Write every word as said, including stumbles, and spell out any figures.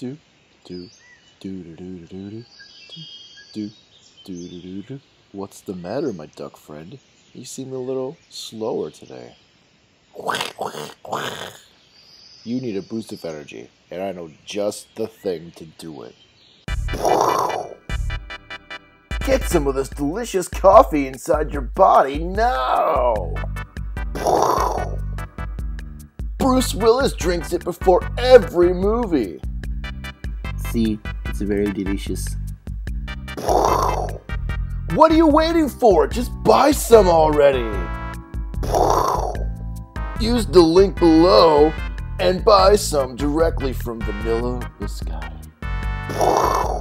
do do do do do do do do do do do do. What's the matter, my duck friend? You seem a little slower today. You need a boost of energy, and I know just the thing to do it. Get some of this delicious coffee inside your body now! Bruce Willis drinks it before every movie. See, it's very delicious. What are you waiting for? Just buy some already! Use the link below and buy some directly from Vanilla Biscotti.